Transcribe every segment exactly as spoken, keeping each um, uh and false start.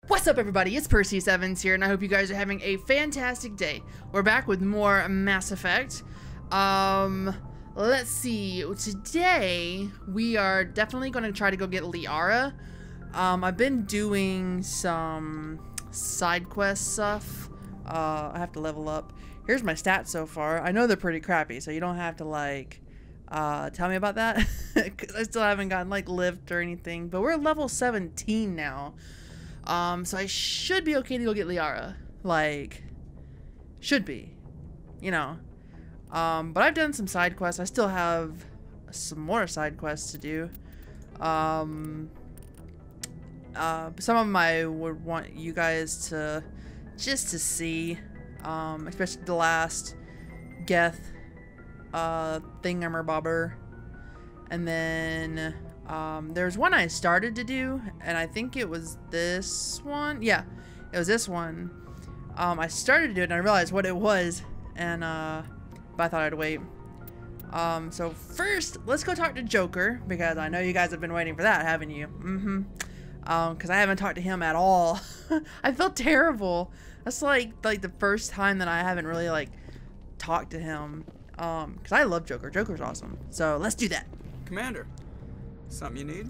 What's up, everybody? It's Percy Sevens here, and I hope you guys are having a fantastic day. We're back with more Mass Effect. Um, let's see. Today, we are definitely going to try to go get LIARA. Um, I've been doing some side quest stuff. Uh, I have to level up. Here's my stats so far. I know they're pretty crappy, so you don't have to, like, uh, tell me about that. Because I still haven't gotten, like, lift or anything. But we're level seventeen now. Um, so I should be okay to go get LIARA. Like, should be. You know. Um, but I've done some side quests. I still have some more side quests to do. Um, uh, some of them I would want you guys to, just to see. Um, especially the last Geth, uh, thingamabobber. And then... Um, there's one I started to do, and I think it was this one. Yeah, it was this one. Um, I started to do it, and I realized what it was, and, uh, but I thought I'd wait. Um, so first, let's go talk to Joker, because I know you guys have been waiting for that, haven't you? Mm-hmm. Um, because I haven't talked to him at all. I felt terrible. That's, like, like, the first time that I haven't really, like, talked to him. Um, because I love Joker. Joker's awesome. So, let's do that. Commander. Something you need?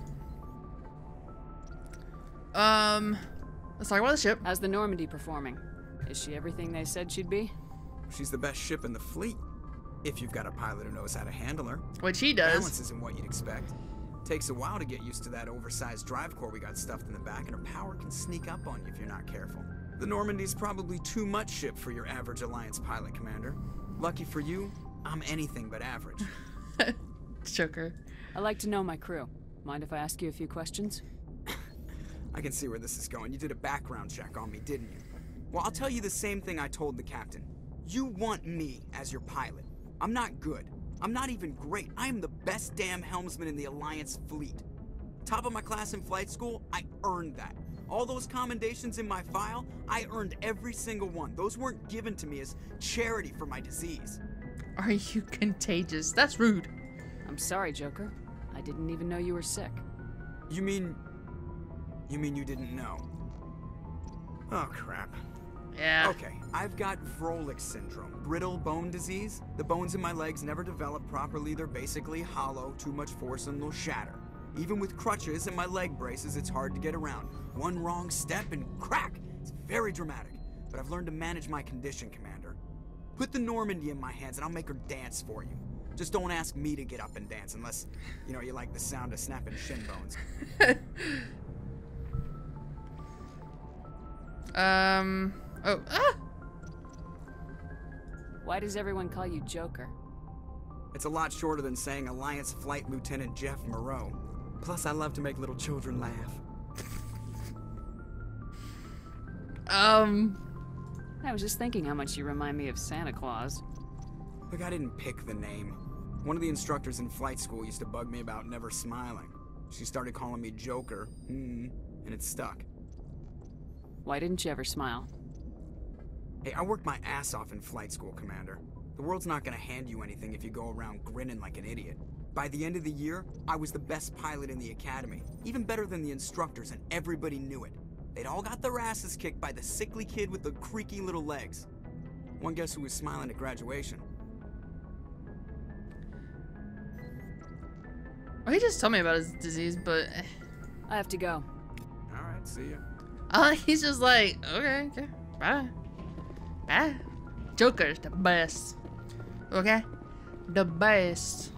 Um, let's talk about the ship. How's the Normandy performing? Is she everything they said she'd be? She's the best ship in the fleet. If you've got a pilot who knows how to handle her. Which he does. Balance isn't what you'd expect. Takes a while to get used to that oversized drive core we got stuffed in the back, and her power can sneak up on you if you're not careful. The Normandy's probably too much ship for your average Alliance pilot, Commander. Lucky for you, I'm anything but average. Joker. I like to know my crew. Mind if I ask you a few questions? I can see where this is going. You did a background check on me, didn't you? Well, I'll tell you the same thing I told the captain. You want me as your pilot. I'm not good. I'm not even great. I am the best damn helmsman in the Alliance fleet. Top of my class in flight school, I earned that. All those commendations in my file, I earned every single one. Those weren't given to me as charity for my disease. Are you contagious? That's rude. I'm sorry, Joker. I didn't even know you were sick. You mean... You mean you didn't know? Oh, crap. Yeah. Okay, I've got Vrolik syndrome, brittle bone disease. The bones in my legs never develop properly. They're basically hollow, too much force and they'll shatter. Even with crutches and my leg braces, it's hard to get around. One wrong step and crack! It's very dramatic. But I've learned to manage my condition, Commander. Put the Normandy in my hands and I'll make her dance for you. Just don't ask me to get up and dance unless, you know, you like the sound of snapping shin bones. um... Oh, ah! Why does everyone call you Joker? It's a lot shorter than saying Alliance Flight Lieutenant Jeff Moreau. Plus, I love to make little children laugh. um... I was just thinking how much you remind me of Santa Claus. Look, I didn't pick the name. One of the instructors in flight school used to bug me about never smiling. She started calling me Joker, mm, and it stuck. Why didn't you ever smile? Hey, I worked my ass off in flight school, Commander. The world's not gonna hand you anything if you go around grinning like an idiot. By the end of the year, I was the best pilot in the academy, even better than the instructors, and everybody knew it. They'd all got their asses kicked by the sickly kid with the creaky little legs. One guess who was smiling at graduation? Well, he just told me about his disease, but... I have to go. Alright, see ya. Uh, he's just like, okay, okay, bye. Bye. Joker's the best. Okay? The best.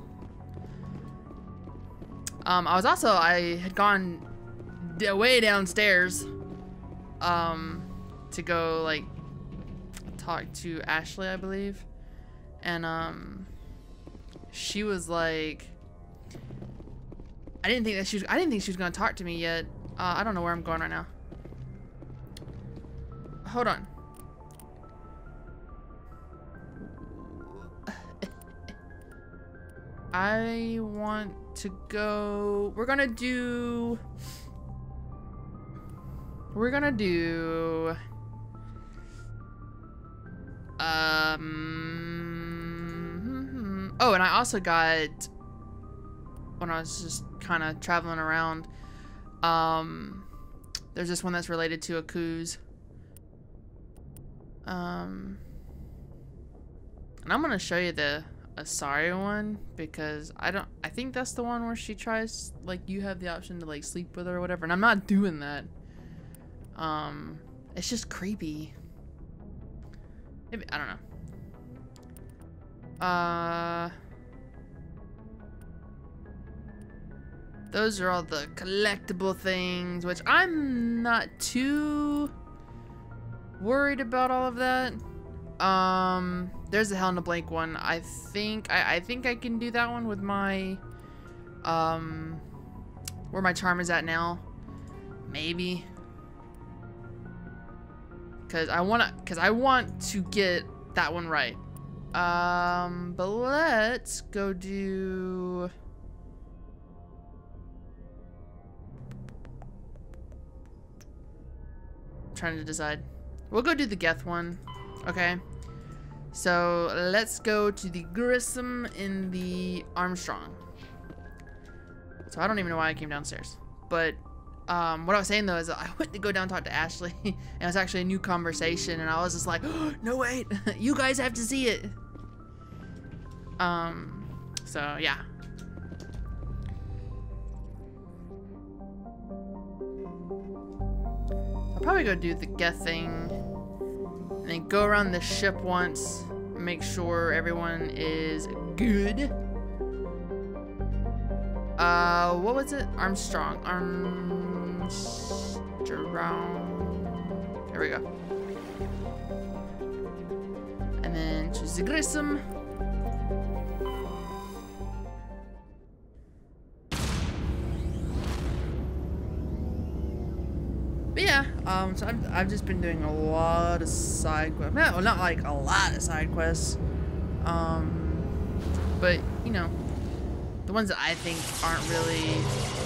Um, I was also, I had gone way downstairs, um, to go, like, talk to Ashley, I believe. And, um, she was like... I didn't think that she was, I didn't think she was gonna talk to me yet. Uh, I don't know where I'm going right now. Hold on. I want to go, we're gonna do, we're gonna do, um, oh, and I also got, when I was just kind of traveling around, um, There's this one that's related to a cruise. Um, and I'm gonna show you the Asari one because I don't. I think that's the one where she tries, like, you have the option to like sleep with her or whatever, and I'm not doing that. Um, it's just creepy. Maybe, I don't know. Uh. Those are all the collectible things, which I'm not too worried about all of that. Um, there's the Hell in a Blank one. I think I, I think I can do that one with my um where my charm is at now. Maybe. Cause I wanna cause I want to get that one right. Um, but let's go do trying to decide. We'll go do the Geth one. Okay. So let's go to the Grissom in the Armstrong. So I don't even know why I came downstairs. But um, what I was saying though is I went to go down and talk to Ashley and it was actually a new conversation and I was just like, oh, no wait, you guys have to see it. Um, so yeah. I'll probably go do the Geth thing and then go around the ship once and make sure everyone is good. Uh, what was it? Armstrong. Armstrong. There we go. And then choose the Grissom. But yeah, um, so I've, I've just been doing a lot of side quests. Not, well, not like a lot of side quests. Um, but, you know, the ones that I think aren't really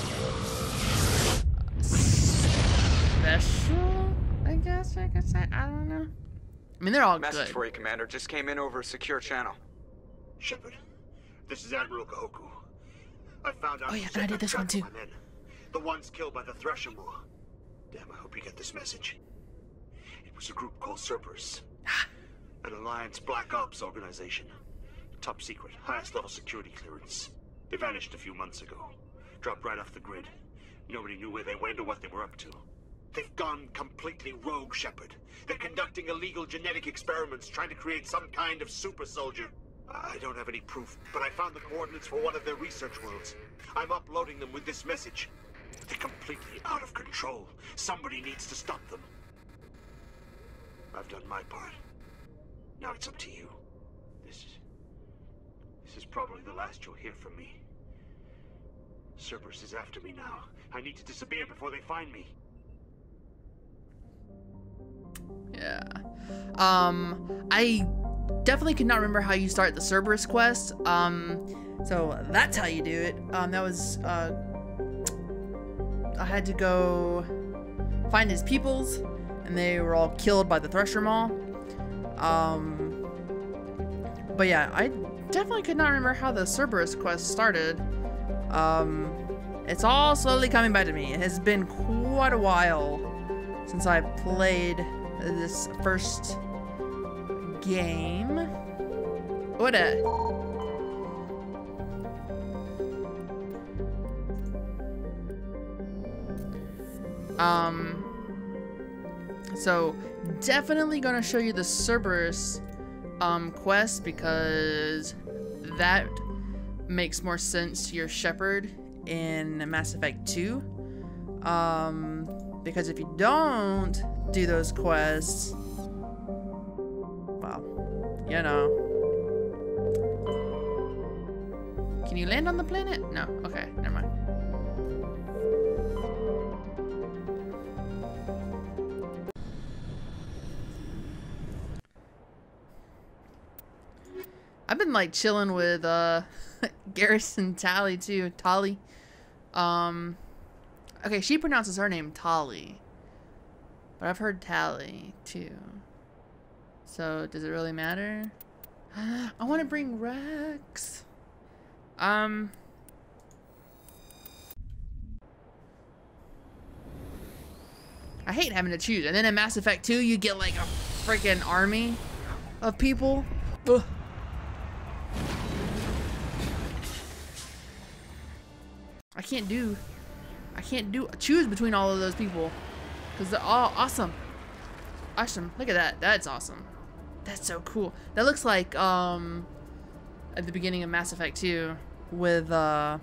special, I guess I could say. I don't know. I mean, they're all Message good. for you, Commander. Just came in over a secure channel. Shepard, this is Admiral Kahoku. I found out. Oh yeah, you and I did this one too. my men, the ones killed by the Thresher Moor. Damn, I hope you get this message. It was a group called Cerberus, an Alliance Black Ops organization. Top secret, highest level security clearance. They vanished a few months ago. Dropped right off the grid. Nobody knew where they went or what they were up to. They've gone completely rogue, Shepard. They're conducting illegal genetic experiments, trying to create some kind of super soldier. I don't have any proof, but I found the coordinates for one of their research worlds. I'm uploading them with this message. They're completely out of control. Somebody needs to stop them. I've done my part. Now it's up to you. This is... This is probably the last you'll hear from me. Cerberus is after me now. I need to disappear before they find me. Yeah. Um, I definitely could not remember how you start the Cerberus quest. Um, so that's how you do it. Um, that was, uh, I had to go find his peoples, and they were all killed by the Thresher Maw. Um, but yeah, I definitely could not remember how the Cerberus quest started. Um, it's all slowly coming back to me. It has been quite a while since I played this first game. What a... Um, so definitely gonna show you the Cerberus um, quest because that makes more sense to your Shepard in Mass Effect two. Um, because if you don't do those quests, well, you know. Can you land on the planet? No. Okay, never mind. I've been like chilling with uh Garrison Tally too. Tali. Um okay, she pronounces her name Tali. But I've heard Tally too. So does it really matter? I want to bring Rex. Um I hate having to choose. And then in Mass Effect two, you get like a freaking army of people. Ugh. I can't do, I can't do, choose between all of those people because they're all awesome. Awesome. Look at that. That's awesome. That's so cool. That looks like, um, at the beginning of Mass Effect two with, uh,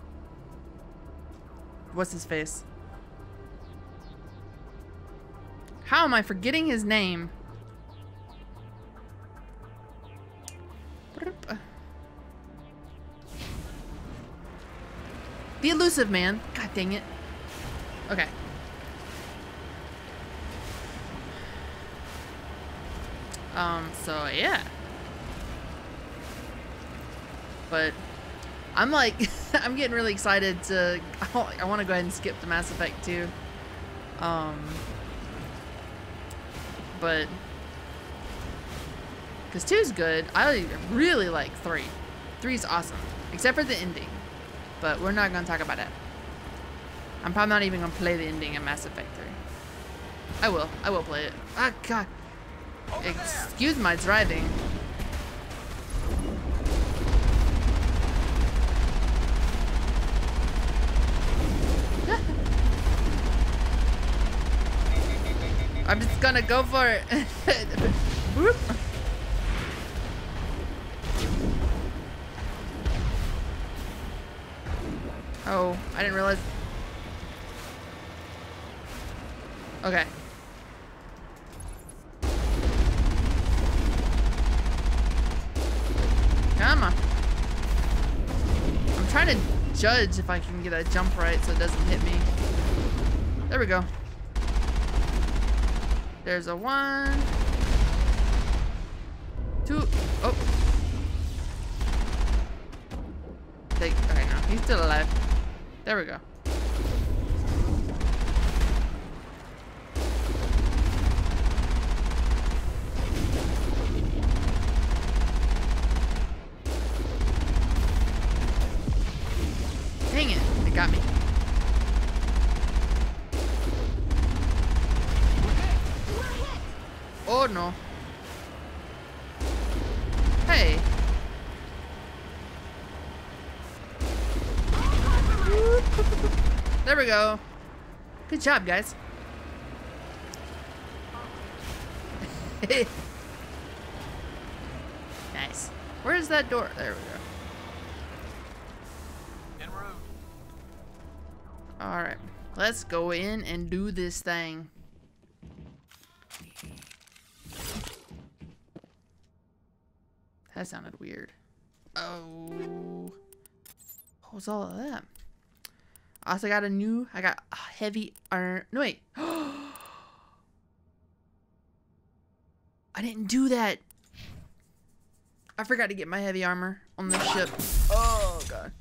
what's his face? How am I forgetting his name? The elusive man. God dang it. Okay. Um, so yeah. But I'm like, I'm getting really excited to, I want to go ahead and skip to Mass Effect two. Um, but, because two's good. I really like three. Three's awesome. Except for the ending. But we're not going to talk about that. I'm probably not even going to play the ending of Mass Effect three. I will. I will play it. Ah, God. Excuse my driving. I'm just gonna go for it. Whoop. Oh, I didn't realize. Okay. Come on. I'm trying to judge if I can get a jump right so it doesn't hit me. There we go. There's a one. Two. Oh. Take, okay, no. He's still alive. There we go. Dang it. It got me. Oh no. Hey. There we go. Good job, guys. Nice. Where's that door? There we go. En route. Alright. Let's go in and do this thing. That sounded weird. Oh. What was all of that? I also got a new, I got a heavy iron. No, wait. I didn't do that. I forgot to get my heavy armor on the ship. Oh, God.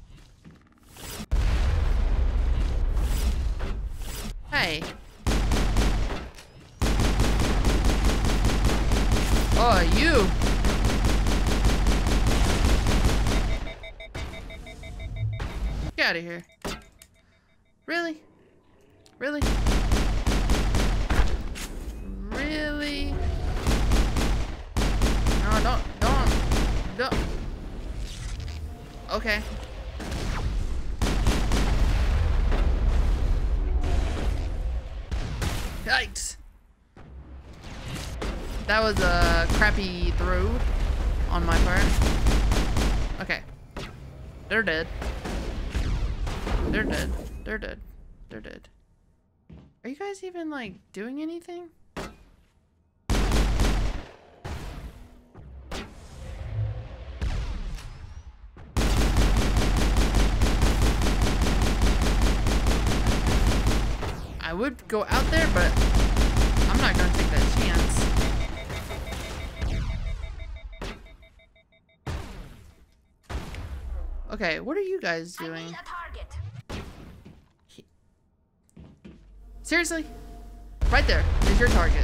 Hey. Oh, you. Get out of here. Really? Really? Really? No, don't, don't, don't. Okay. Yikes. That was a crappy throw on my part. Okay. They're dead. They're dead. They're dead. They're dead. Are you guys even, like, doing anything? I would go out there, but I'm not gonna take that chance. Okay, what are you guys doing? Seriously? Right there is your target.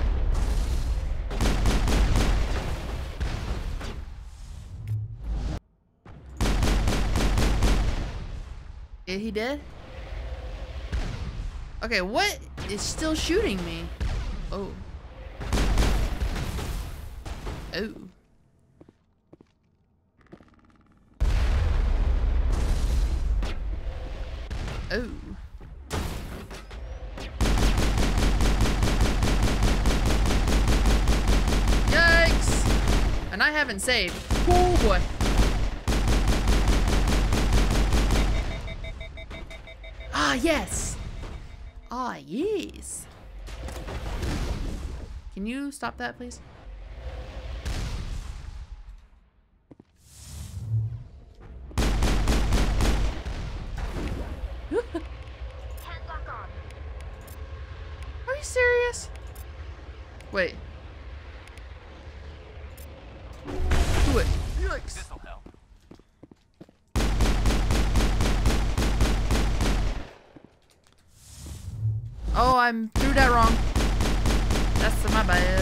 Is he dead? Okay, what is still shooting me. Oh. Oh. Oh. Yikes! And I haven't saved. Oh boy. Ah, yes! Ah, yes! Can you stop that, please? Are you serious? Wait. Do it. Yikes. This'll help. Oh, I'm threw that wrong. That's my bad.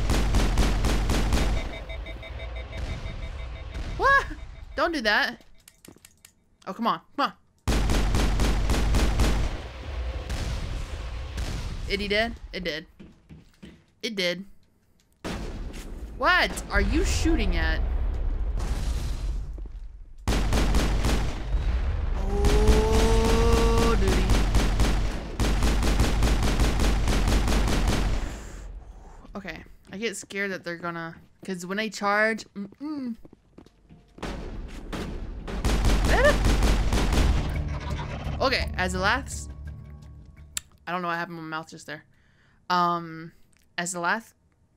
What? Don't do that. Oh, come on. Come on. It he did? It did. It did. What are you shooting at? Oh, duty. Okay. I get scared that they're gonna... Because when they charge... Mm-mm. Okay, as the last... I don't know what happened with my mouth just there. Um, as the last...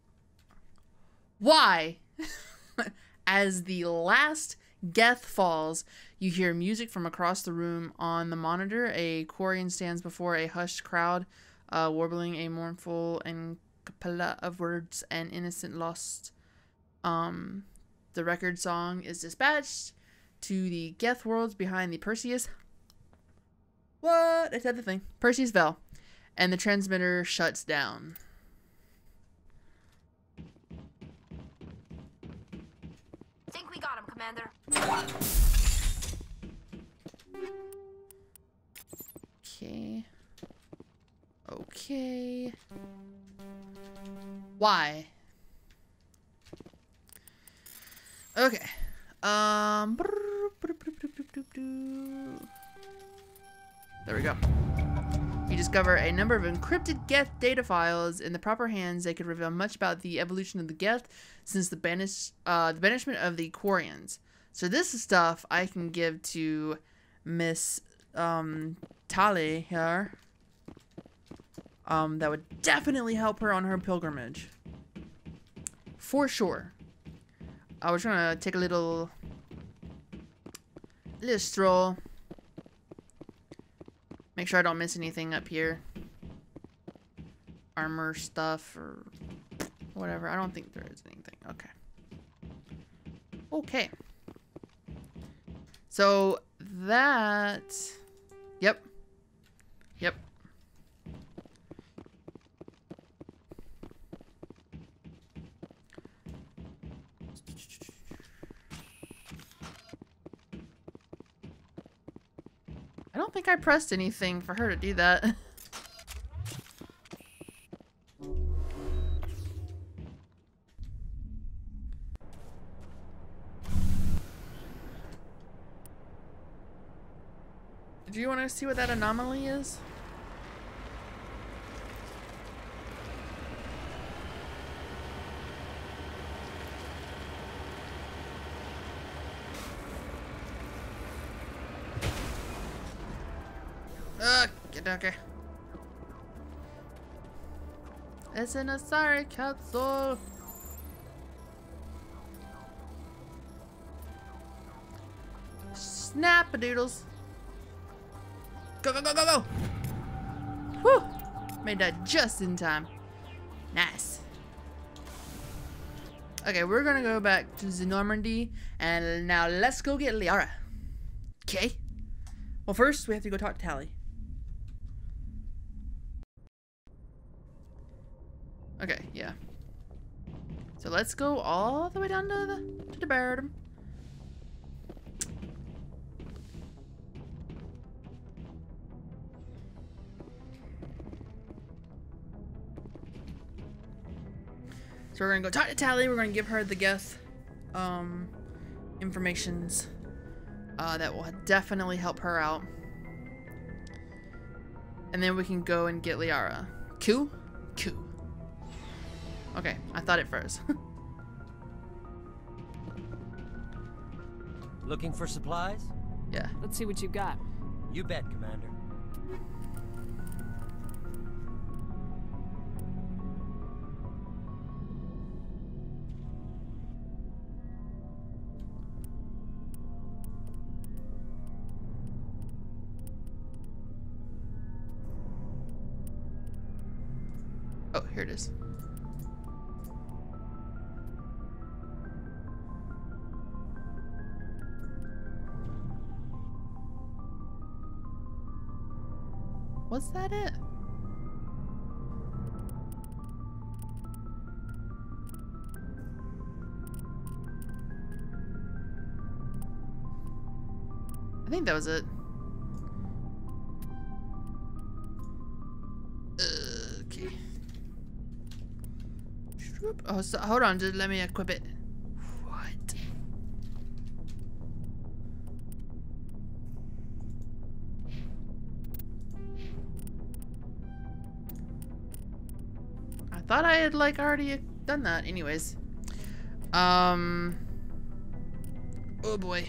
Why? As the last Geth falls, you hear music from across the room. On the monitor, a Quarian stands before a hushed crowd, uh, warbling a mournful and capella of words and innocent lost. Um, the record song is dispatched to the Geth worlds behind the Perseus. What? I said the thing. Perseus fell, and the transmitter shuts down. Think we got him, Commander. Okay. Okay. Why? Okay. Um. There we go. You discover a number of encrypted Geth data files. In the proper hands, they could reveal much about the evolution of the Geth since the banish, uh, the banishment of the Quarians. So this is stuff I can give to Miss um, Tali here. Um, that would definitely help her on her pilgrimage. For sure. I was trying to take a little, little stroll. Make sure I don't miss anything up here. Armor stuff or whatever. I don't think there is anything. Okay. Okay. So that... Yep. Yep. I don't think I pressed anything for her to do that. Do you want to see what that anomaly is? Uh, get okay. It's an Asari capsule. Snap-a-doodles. Go, go, go, go, go! Whew! Made that just in time. Nice. Okay, we're gonna go back to the Normandy, and now let's go get LIARA. Okay? Well, first, we have to go talk to Tali. Okay, yeah. So let's go all the way down to the to the bottom. So we're gonna go talk to Tally. We're gonna give her the Geth um, informations uh, that will definitely help her out. And then we can go and get LIARA. Cool? Cool. Okay, I thought it froze. Looking for supplies? Yeah. Let's see what you've got. You bet, Commander. Oh, here it is. Was that it? I think that was it. Okay. Oh, so, hold on, just let me equip it. What? I thought I had like already done that. Anyways, um, oh boy,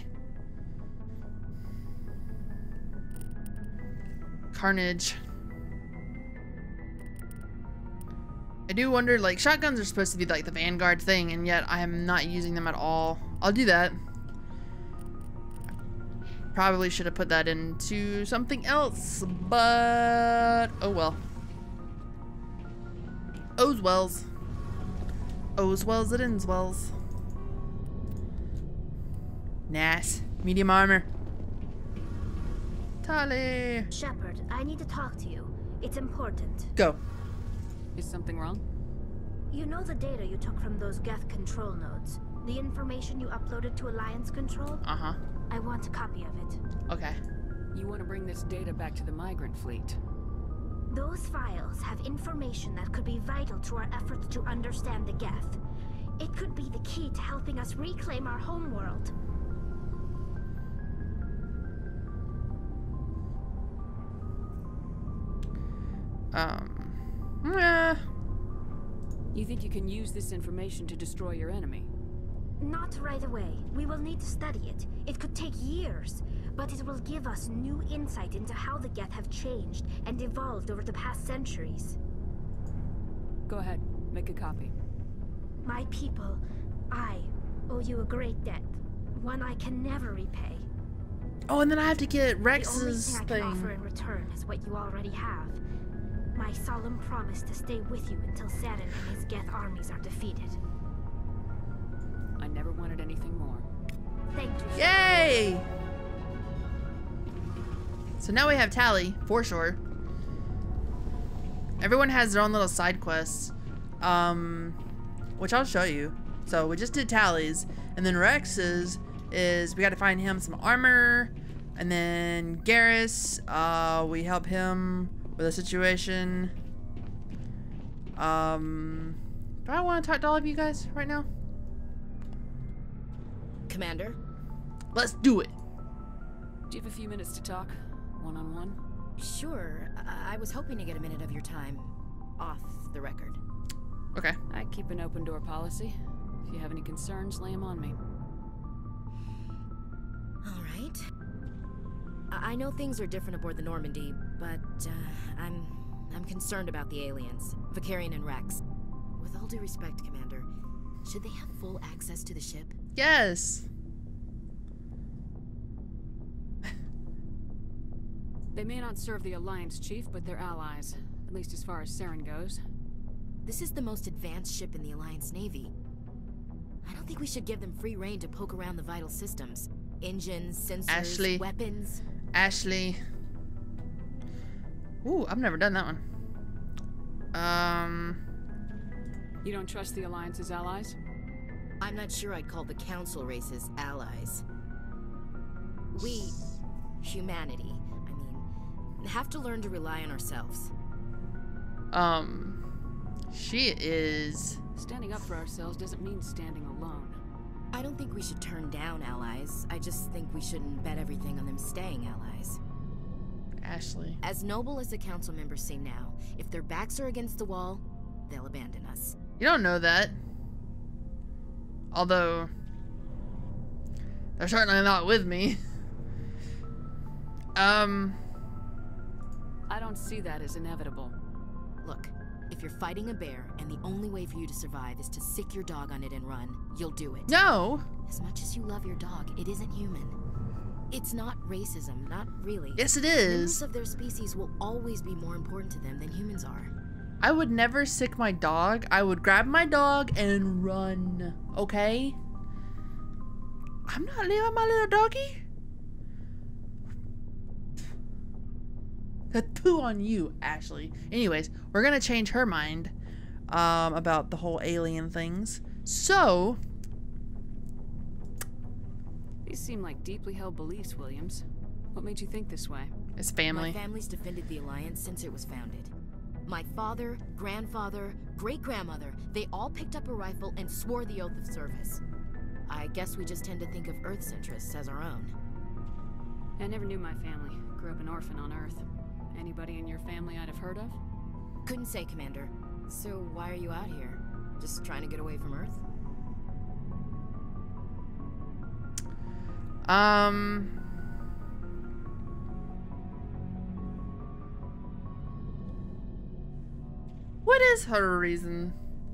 carnage. I do wonder, like, shotguns are supposed to be like the Vanguard thing, and yet I am not using them at all. I'll do that. Probably should have put that into something else, but oh well. Oh's wells. Oh's wells it ends wells. Nice. Medium armor. Tally. Shepard, I need to talk to you. It's important. Go. Is something wrong? You know the data you took from those Geth control nodes? The information you uploaded to Alliance control? Uh-huh. I want a copy of it. Okay. You want to bring this data back to the migrant fleet? Those files have information that could be vital to our efforts to understand the Geth. It could be the key to helping us reclaim our homeworld. Um... Yeah. You think you can use this information to destroy your enemy? Not right away. We will need to study it. It could take years, but it will give us new insight into how the Geth have changed and evolved over the past centuries. Go ahead, make a copy. My people, I owe you a great debt. One I can never repay. Oh, and then I have to get The only Rex's thing I thing. can offer in return is what you already have. My solemn promise to stay with you until Saren and his Geth armies are defeated. I never wanted anything more. Thank you. Yay! So now we have Tally, for sure. Everyone has their own little side quests, um, which I'll show you. So we just did Tally's, and then Rex's is we got to find him some armor, and then Garrus, uh, we help him with a situation. Um, do I want to talk to all of you guys right now? Commander? Let's do it. Do you have a few minutes to talk? One-on-one? Sure. I, I was hoping to get a minute of your time. Off the record. Okay. I keep an open door policy. If you have any concerns, lay them on me. All right. I, I know things are different aboard the Normandy, but uh, I'm... I'm concerned about the aliens. Vicarian and Rex. With all due respect, Commander, should they have full access to the ship? Yes. They may not serve the Alliance, Chief, but they're allies. At least as far as Saren goes. This is the most advanced ship in the Alliance Navy. I don't think we should give them free rein to poke around the vital systems. Engines, sensors, Ashley. weapons. Ashley. Ooh, I've never done that one. Um... You don't trust the Alliance's allies? I'm not sure I'd call the Council races allies. We, humanity, I mean, have to learn to rely on ourselves. Um... She is Standing up for ourselves doesn't mean standing alone. I don't think we should turn down allies. I just think we shouldn't bet everything on them staying allies. Ashley. As noble as the council members seem now, if their backs are against the wall, they'll abandon us. You don't know that. Although, they're certainly not with me. um... I don't see that as inevitable. Look, if you're fighting a bear and the only way for you to survive is to sick your dog on it and run, you'll do it. No! As much as you love your dog, it isn't human. It's not racism, not really. Yes, it Members is. of their species will always be more important to them than humans are. I would never sick my dog. I would grab my dog and run. Okay? I'm not leaving my little doggy. That poo on you, Ashley. Anyways, we're gonna change her mind um, about the whole alien things. So, These seem like deeply held beliefs, Williams. What made you think this way? it's family. My family's defended the Alliance since it was founded. My father, grandfather, great-grandmother, they all picked up a rifle and swore the oath of service. I guess we just tend to think of Earth's interests as our own. I never knew my family. Grew up an orphan on Earth. Anybody in your family I'd have heard of? Couldn't say, Commander. So why are you out here? Just trying to get away from Earth? Um... What is her reason?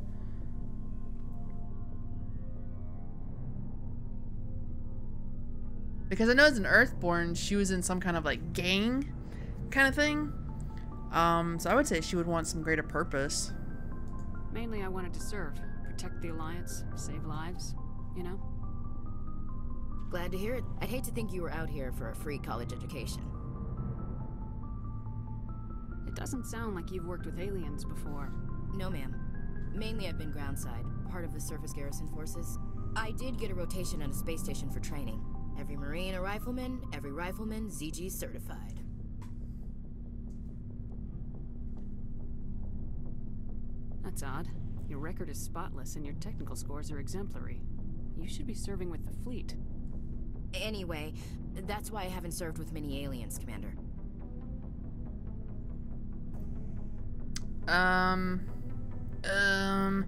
Because I know as an Earthborn, she was in some kind of like gang kind of thing. Um, so I would say she would want some greater purpose. Mainly I wanted to serve. Protect the Alliance, save lives, you know? Glad to hear it. I'd hate to think you were out here for a free college education. It doesn't sound like you've worked with aliens before. No, ma'am. Mainly I've been groundside, part of the surface garrison forces. I did get a rotation on a space station for training. Every Marine a rifleman, every rifleman Z G certified. That's odd. Your record is spotless and your technical scores are exemplary. You should be serving with the fleet. Anyway, that's why I haven't served with many aliens, Commander. Um... Um...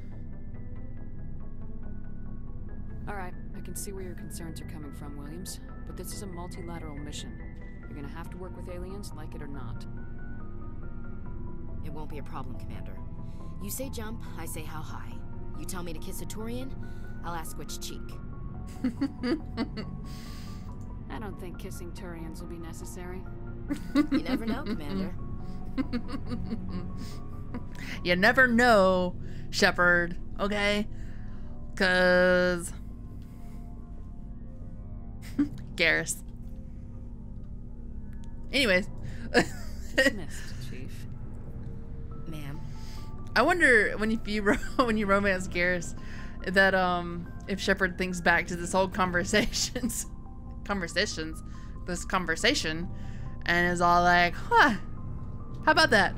Alright, I can see where your concerns are coming from, Williams. But this is a multilateral mission. You're gonna have to work with aliens, like it or not. It won't be a problem, Commander. You say jump, I say how high. You tell me to kiss a Turian, I'll ask which cheek. I don't think kissing Turians will be necessary. You never know, Commander. You never know, Shepard, okay? Cause... Garrus. Anyways. Missed, Chief. Ma'am. I wonder when you, you when you romance Garrus that um if Shepard thinks back to this whole conversations conversations this conversation and is all like, huh, how about that?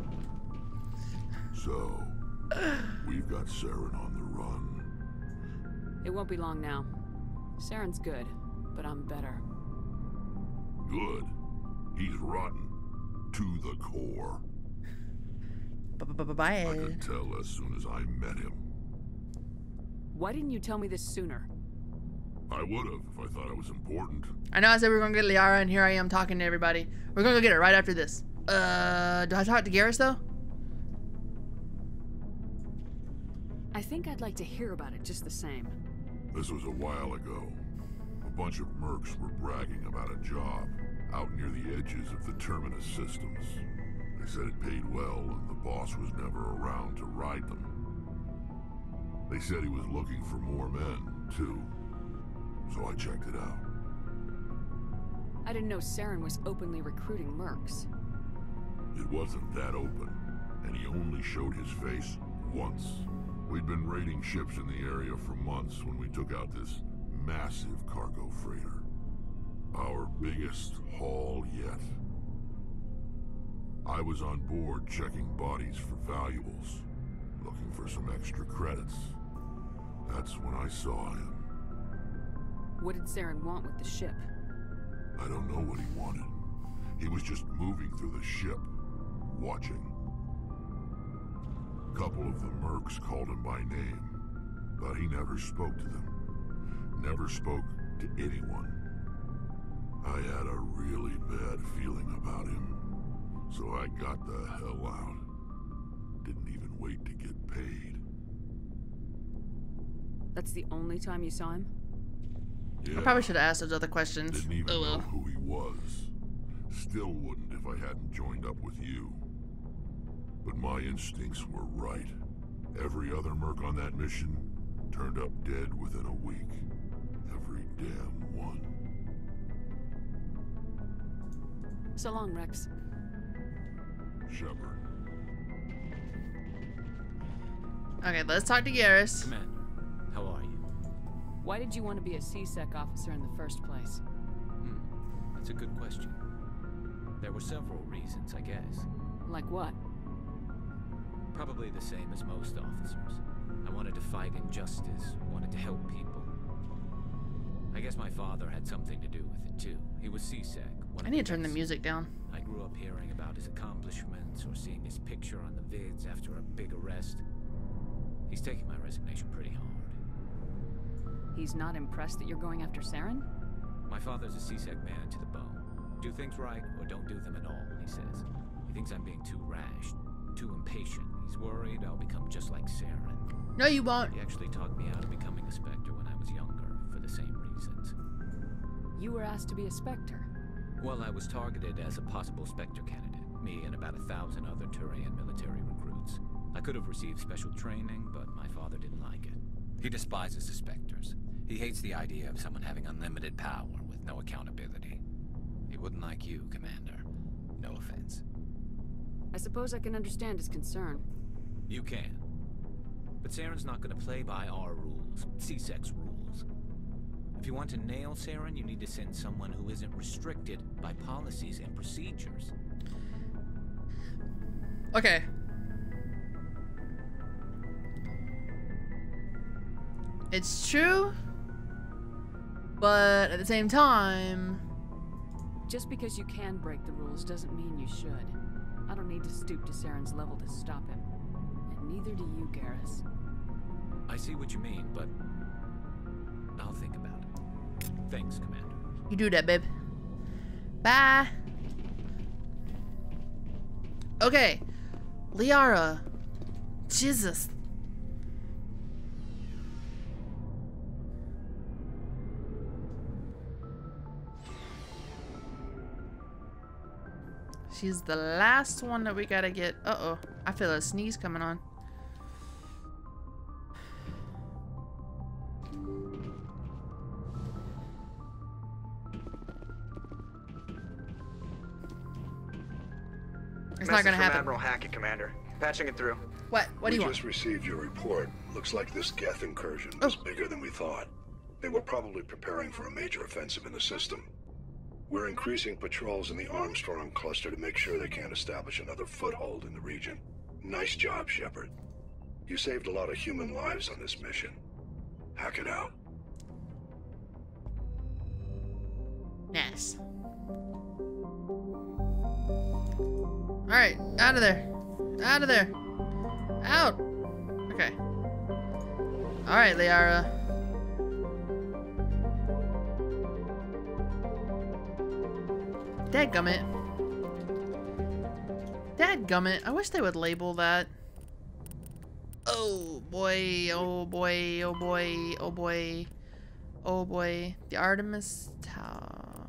So we've got Saren on the run. It won't be long now. Saren's good, but I'm better. Good. He's rotten to the core. Bye. I could tell as soon as I met him. Why didn't you tell me this sooner? I would have if I thought it was important. I know I said we were gonna get LIARA, and here I am talking to everybody. We're gonna go get it right after this. Uh, do I talk to Garrus though? I think I'd like to hear about it just the same. This was a while ago. A bunch of mercs were bragging about a job out near the edges of the Terminus systems. They said it paid well and the boss was never around to ride them. They said he was looking for more men, too. So I checked it out. I didn't know Saren was openly recruiting mercs. It wasn't that open, and he only showed his face once. We'd been raiding ships in the area for months when we took out this massive cargo freighter. Our biggest haul yet. I was on board checking bodies for valuables. looking for some extra credits. That's when I saw him. What did Saren want with the ship? I don't know what he wanted. He was just moving through the ship, watching. A couple of the mercs called him by name, but he never spoke to them. Never spoke to anyone. I had a really bad feeling about him, so I got the hell out. Didn't even wait to get paid. That's the only time you saw him? Yeah, I probably should have asked those other questions. didn't even Oh know well. who he was. Still wouldn't if I hadn't joined up with you. But my instincts were right. Every other merc on that mission turned up dead within a week. Every damn one. So long, Rex. Shepard. Okay, let's talk to Garrus. Commander, how are you? Why did you want to be a C SEC officer in the first place? Hmm, that's a good question. There were several reasons, I guess. Like what? Probably the same as most officers. I wanted to fight injustice, wanted to help people. I guess my father had something to do with it too. He was C SEC. I need to turn the music down. I grew up hearing about his accomplishments or seeing his picture on the vids after a big arrest. He's taking my resignation pretty hard. He's not impressed that you're going after Saren? My father's a C SEC man to the bone. Do things right or don't do them at all, he says. He thinks I'm being too rash, too impatient. He's worried I'll become just like Saren. No, you won't. He actually talked me out of becoming a Specter when I was younger, for the same reasons. You were asked to be a Specter. Well, I was targeted as a possible Specter candidate, me and about a thousand other Turian military recruits. I could have received special training, but my father didn't like it. He despises the Specters. He hates the idea of someone having unlimited power with no accountability. He wouldn't like you, Commander. No offense. I suppose I can understand his concern. You can. But Saren's not going to play by our rules, C SEC's rules. If you want to nail Saren, you need to send someone who isn't restricted by policies and procedures. Okay. It's true, but at the same time... Just because you can break the rules doesn't mean you should. I don't need to stoop to Saren's level to stop him. And neither do you, Garrus. I see what you mean, but I'll think about it. Thanks, Commander. You do that, babe. Bye. Okay. LIARA. Jesus. She's the last one that we gotta get. Uh-oh. I feel a sneeze coming on. It's not gonna happen. Admiral Hackett, Commander. Patching it through. What? What do you we want? just received your report. Looks like this Geth incursion was Oh. bigger than we thought. They were probably preparing for a major offensive in the system. We're increasing patrols in the Armstrong cluster to make sure they can't establish another foothold in the region. Nice job, Shepard. You saved a lot of human lives on this mission. Hack it out. Nice. Alright, out of there. Out of there. Out. Okay. Alright, LIARA. Dadgummit. Dadgummit. I wish they would label that. Oh boy, oh boy, oh boy, oh boy. Oh boy. The Artemis Tower.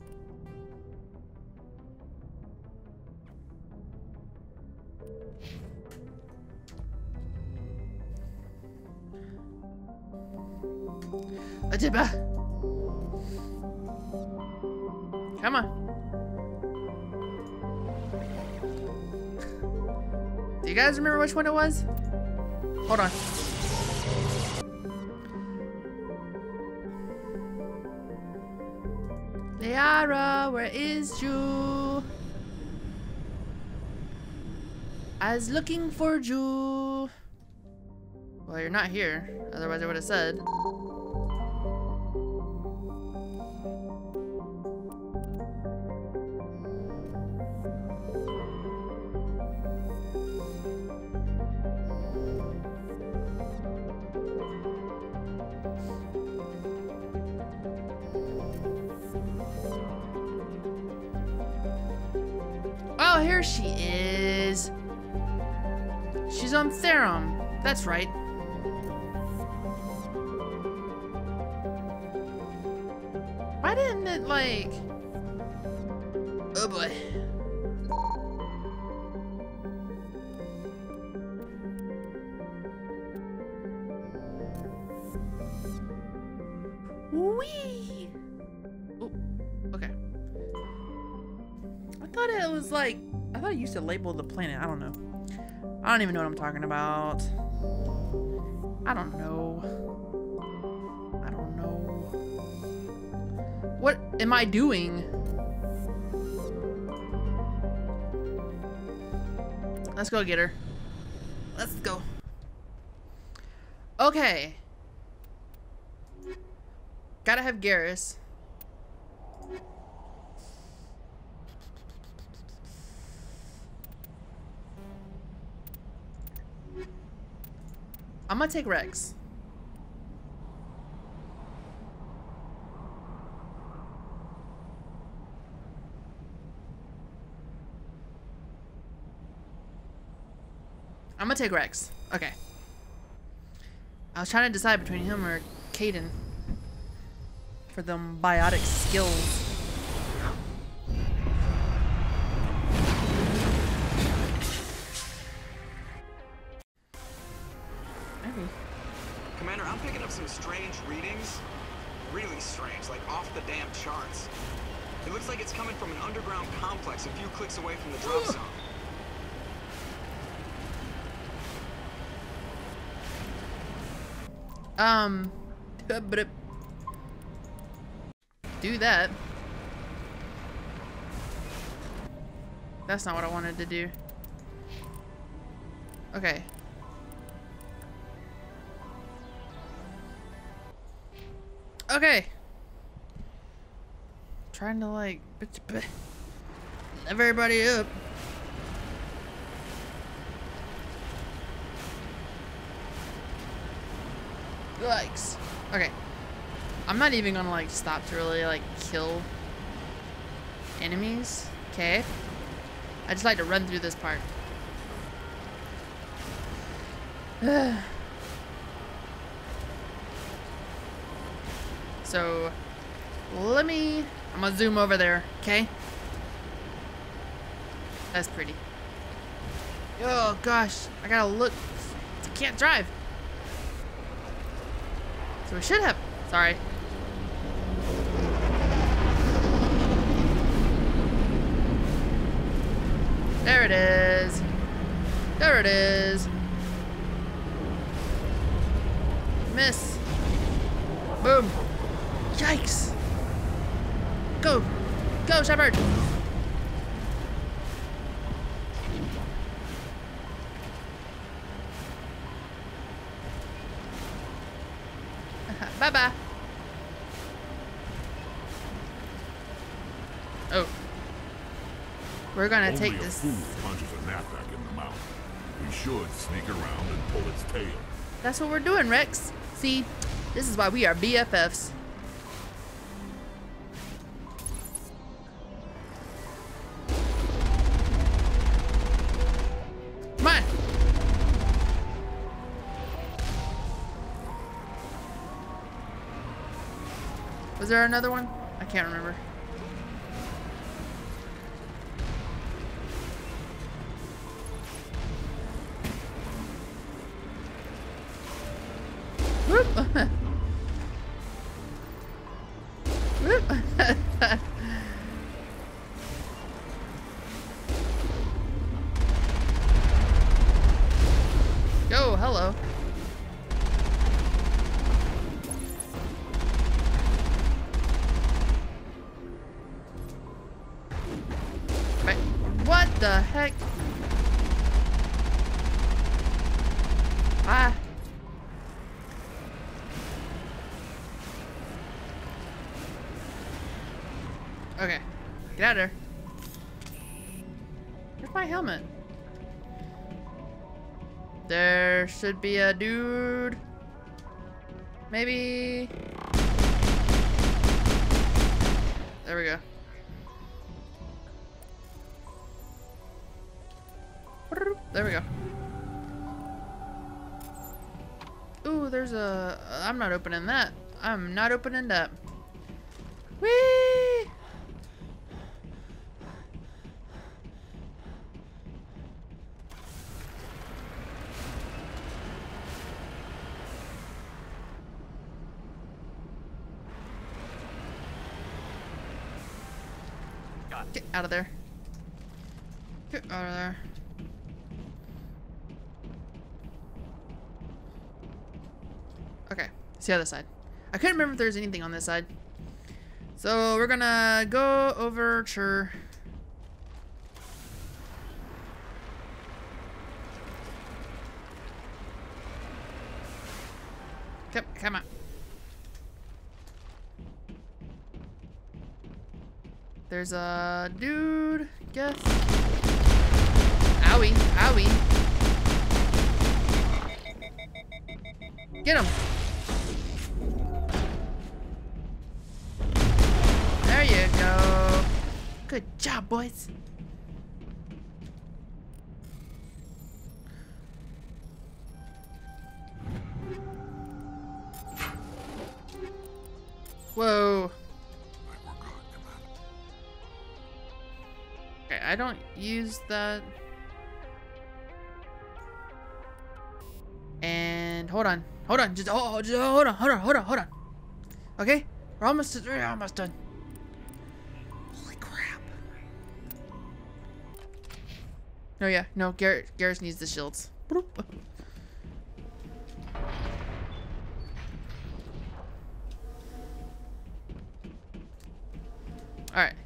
Adiba. Come on. Do you guys remember which one it was? Hold on. LIARA, where is you? I was looking for you. Well, you're not here. Otherwise, I would have said. Oh, here she is. She's on Therum. That's right. Why didn't it, like... Oh boy. Whee! Oh, okay. I thought it was like... I thought it used to label the planet. I don't know. I don't even know what I'm talking about. I don't know. I don't know. What am I doing? Let's go get her. Let's go. Okay. Gotta have Garrus. I'm gonna take Rex. I'm gonna take Rex. Okay. I was trying to decide between him or Caden for them biotic skills. Commander, I'm picking up some strange readings. Really strange, like off the damn charts. It looks like it's coming from an underground complex a few clicks away from the drop Ooh. zone. Um, but do that. That's not what I wanted to do. Okay. Okay. Trying to like lift everybody up. Yikes. Okay. I'm not even gonna like stop to really like kill enemies. Okay. I just like to run through this part. So let me, I'm gonna zoom over there, okay? That's pretty. Oh gosh, I gotta look. I can't drive. So we should have, sorry. There it is. There it is. Miss. Boom. Yikes. Go. Go, Shepard. Bye-bye. Oh. We're gonna Only take a this. fool punches a knapsack in the mouth. We should sneak around and pull its tail. That's what we're doing, Rex. See, this is why we are B F Fs. Come on. Was there another one? I can't remember. Whoop. Whoop. Yo, hello. Wait, what the heck? Ah. Okay. Get out of there. Where's my helmet? There should be a dude. Maybe. There we go. There we go. Ooh, there's a... I'm not opening that. I'm not opening that. Whee! Get out of there. Get out of there. Okay, it's the other side. I couldn't remember if there's anything on this side. So we're gonna go over to... Come, come on. There's a dude, guess. Owie, owie. Get him. There you go. Good job, boys. Whoa. Okay, I don't use that. And hold on. Hold on. Just, oh, just hold on. Hold on. Hold on. Hold on. Okay? We're almost, we're almost done. Holy crap. No, yeah. No, Garrett, Garrett needs the shields. Alright.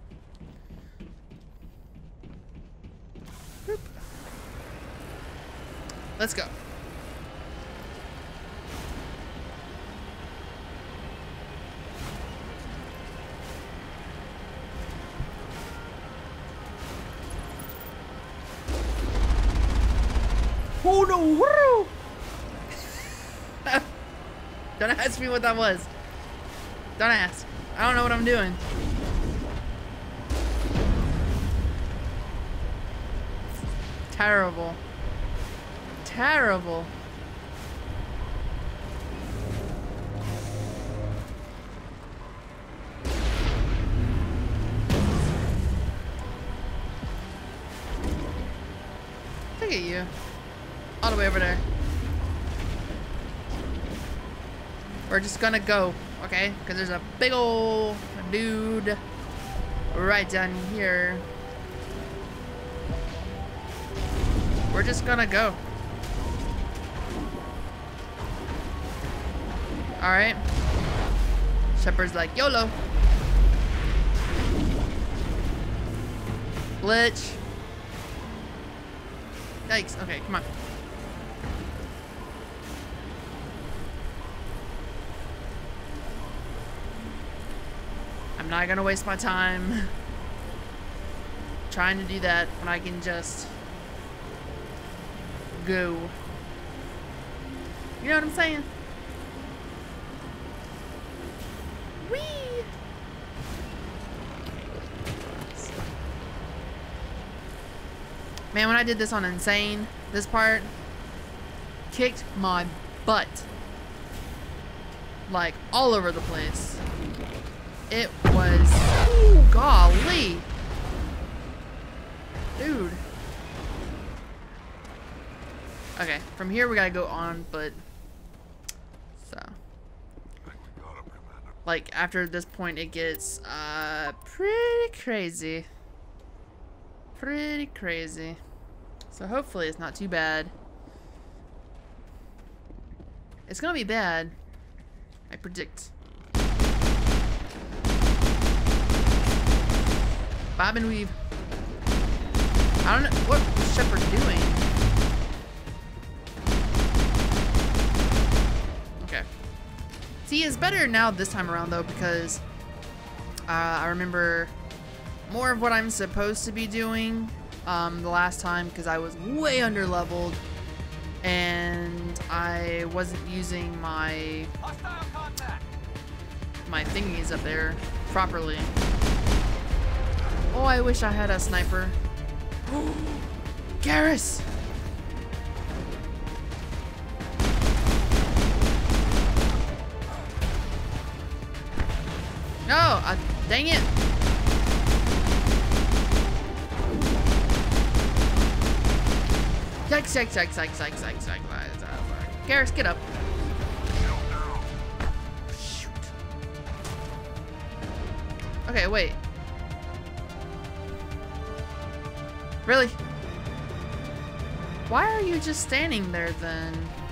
Let's go. Oh no! Woo! Don't ask me what that was. Don't ask. I don't know what I'm doing. Terrible. Terrible. Look at you. All the way over there. We're just gonna go, okay? Because there's a big old dude right down here. We're just gonna go. Alright. Shepard's like, YOLO. Glitch. Yikes. Okay, come on. I'm not gonna waste my time trying to do that when I can just go. You know what I'm saying? Whee! Man, when I did this on Insane, this part kicked my butt. Like, all over the place. It was... Ooh, golly. Dude. Okay, from here we gotta go on, but... So... Like, after this point it gets, uh, pretty crazy. Pretty crazy. So hopefully it's not too bad. It's gonna be bad. I predict. Bob and weave. I don't know what Shepard doing. Okay. See, it's better now this time around though because uh, I remember more of what I'm supposed to be doing um, the last time, because I was way under leveled and I wasn't using my my thingies up there properly. Oh, I wish I had a sniper. Garrus! No, uh, dang it! Yikes, yikes, yikes, yikes, yikes, yikes, yikes, yikes. Garrus, get up. Shoot. Okay, wait. Really? Why are you just standing there then?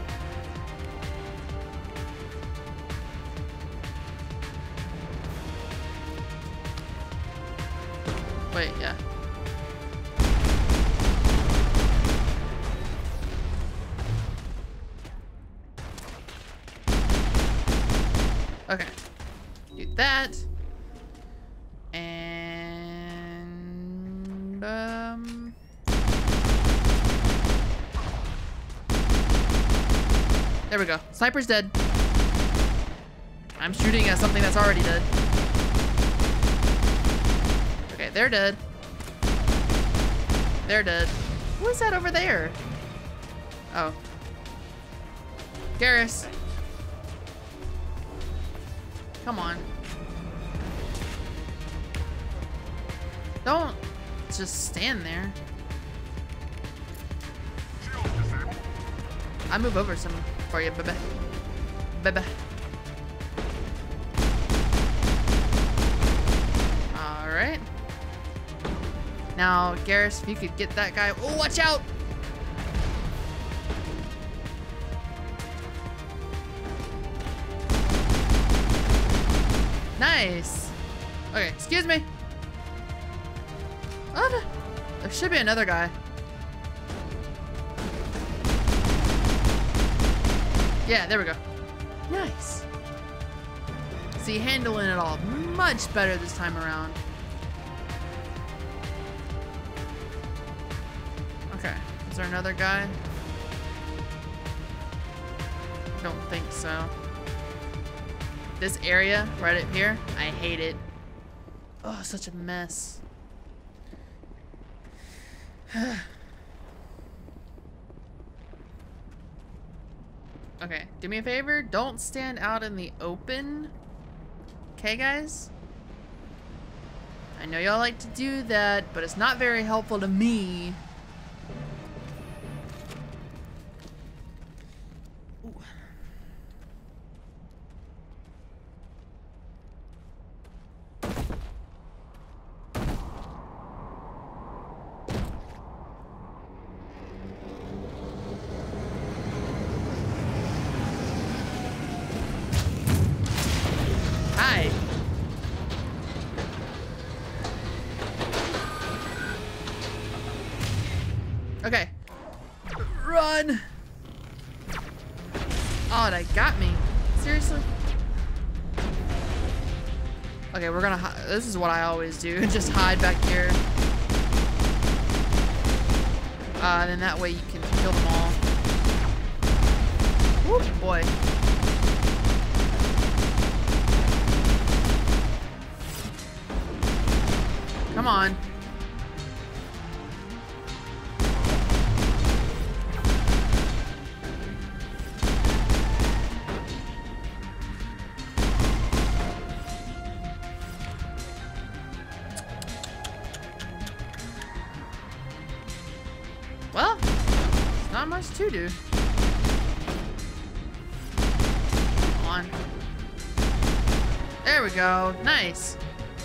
Wait, yeah. Okay. Do that. And um there we go. Sniper's dead. I'm shooting at something that's already dead. Okay, they're dead. They're dead. Who is that over there? Oh. Garrus. Come on. Don't just stand there. I move over some for you, baby. Baby. Alright. Now, Garrus, if you could get that guy. Oh, watch out! Nice. Okay, excuse me. Oh, no. There should be another guy. Yeah, there we go. Nice. See, handling it all much better this time around. Okay, is there another guy? Don't think so. This area right up here, I hate it. Oh, such a mess. Okay, do me a favor, don't stand out in the open. Okay, guys? I know y'all like to do that, but it's not very helpful to me. Ooh. Hi. Okay. Run! Oh, that got me. Seriously? Okay, we're gonna hi- this is what I always do. Just hide back here. Uh, and then that way you can kill them all. Whoop, boy. Come on. Well, there's not much to do. Come on. There we go. Nice.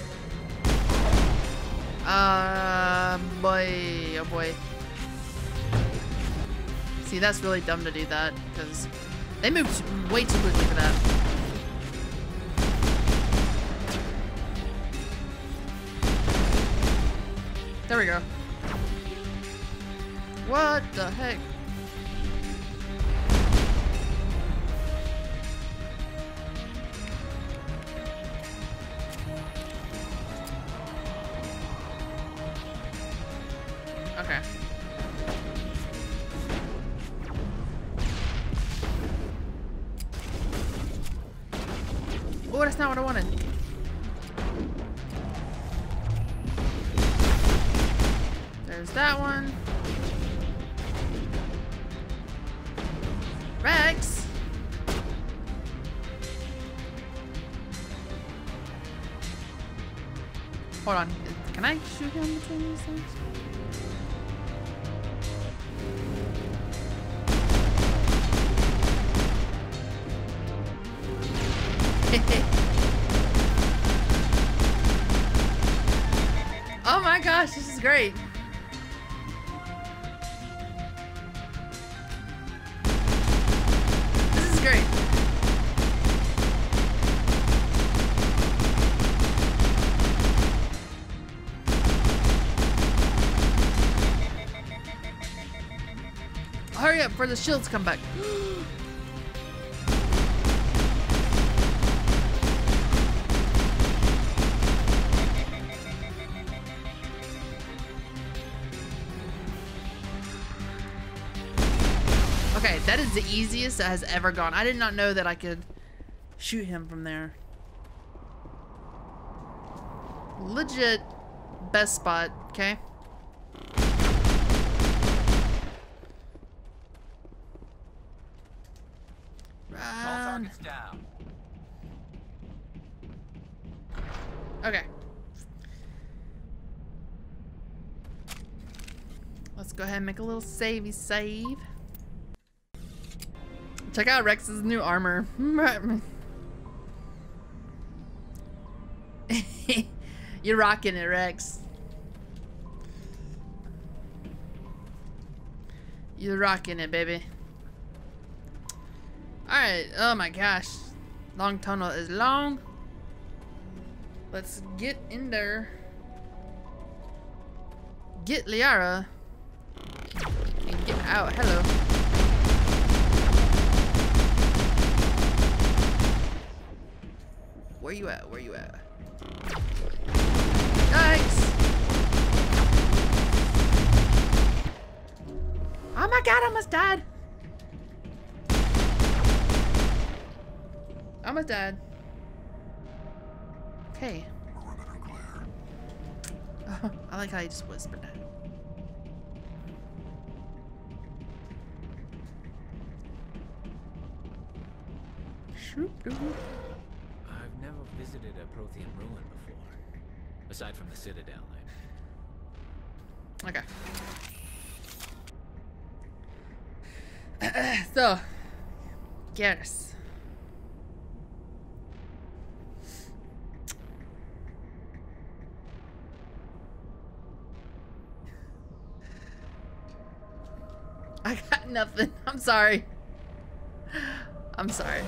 Uh, boy, oh boy. See, that's really dumb to do that, because they moved way too quickly for that. There we go. What the heck? Oh, that's not what I wanted. There's that one. Rex! Hold on. Can I shoot him between these things? Oh my gosh, this is great. This is great. Hurry up before the shields come back. Okay, that is the easiest that has ever gone. I did not know that I could shoot him from there. Legit best spot, okay? Run. Down. Okay. Let's go ahead and make a little savey save. Check out Rex's new armor. You're rocking it, Rex. You're rocking it, baby. Alright, oh my gosh. Long tunnel is long. Let's get in there. Get LIARA. And get out. Hello. Where you at? Where you at? Nice! Oh my god, I almost died. I almost died. Okay. Oh, I like how you just whispered that. Shoot, dude. I've never visited a Prothean ruin before. Aside from the Citadel, I... Okay. So, Garrus. I got nothing. I'm sorry. I'm sorry.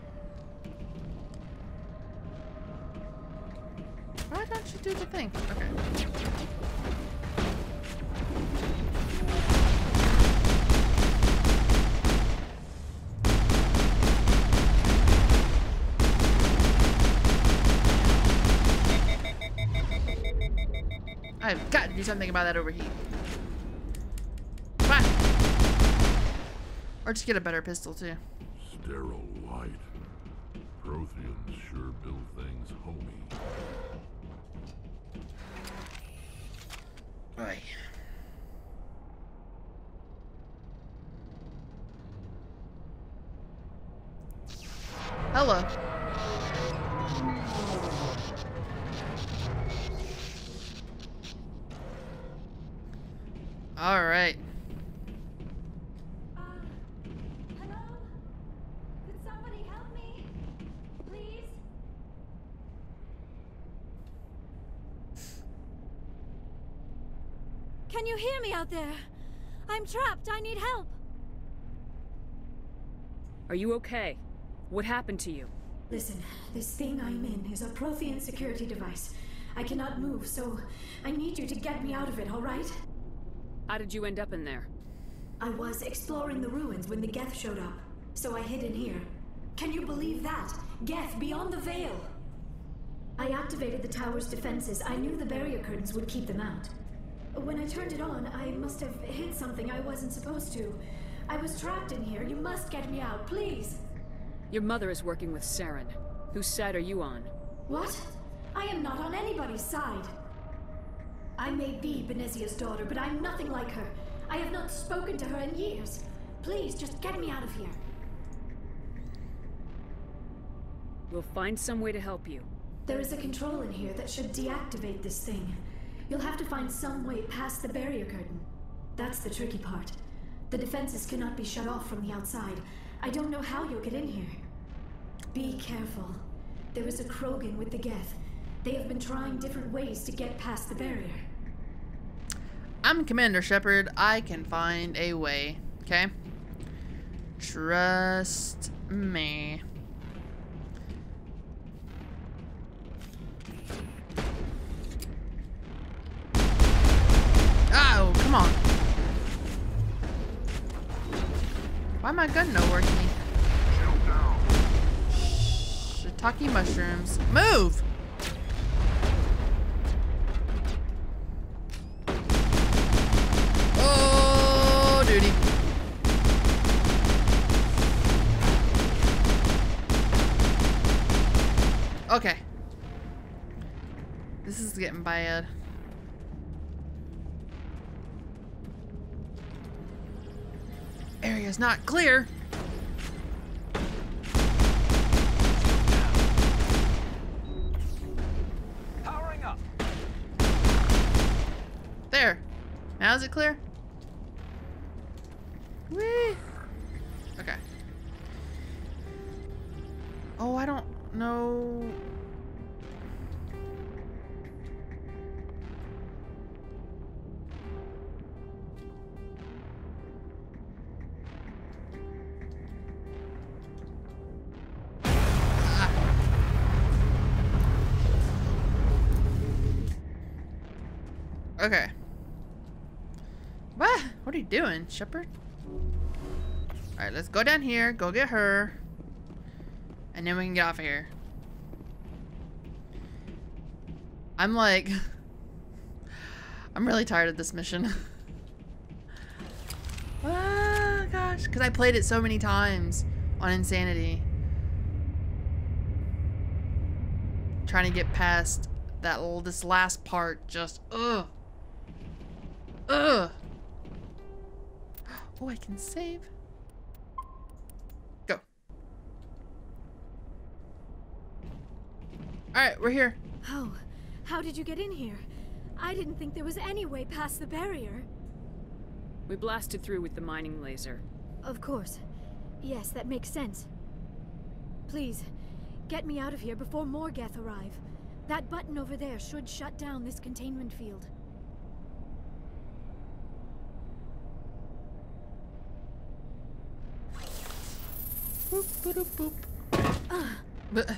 Why don't you do the thing? Okay. I've got to do something about that overheat. Come on. Or just get a better pistol too. Sterile light. Protheans sure build things homey. Right. Hello. All right. Uh, hello? Could somebody help me? Please? Can you hear me out there? I'm trapped. I need help. Are you okay? What happened to you? Listen, this thing I'm in is a Prothean security device. I cannot move, so I need you to get me out of it, all right? How did you end up in there? I was exploring the ruins when the Geth showed up, so I hid in here. Can you believe that? Geth beyond the veil! I activated the tower's defenses. I knew the barrier curtains would keep them out. When I turned it on, I must have hit something I wasn't supposed to. I was trapped in here. You must get me out, please! Your mother is working with Saren. Whose side are you on? What? I am not on anybody's side. I may be Benezia's daughter, but I'm nothing like her. I have not spoken to her in years. Please, just get me out of here. We'll find some way to help you. There is a control in here that should deactivate this thing. You'll have to find some way past the barrier curtain. That's the tricky part. The defenses cannot be shut off from the outside. I don't know how you'll get in here. Be careful. There is a Krogan with the Geth. They have been trying different ways to get past the barrier. I'm Commander Shepard. I can find a way. Okay? Trust me. Oh, come on. Why my gun not working? Shiitake mushrooms. Move! Oh, duty. Okay. This is getting bad. Area's not clear. Powering up. There. Now is it clear? Whee. Okay. Oh, I don't know. Okay. What? What are you doing, Shepard? Alright, let's go down here, go get her. And then we can get off of here. I'm like... I'm really tired of this mission. Oh, gosh. Because I played it so many times on Insanity. Trying to get past that little, this last part. Just, ugh. Ugh. Oh, I can save. Go. Alright, we're here. Oh, how did you get in here? I didn't think there was any way past the barrier. We blasted through with the mining laser. Of course. Yes, that makes sense. Please, get me out of here before more Geth arrive. That button over there should shut down this containment field. Boop, boop, boop. Uh. But,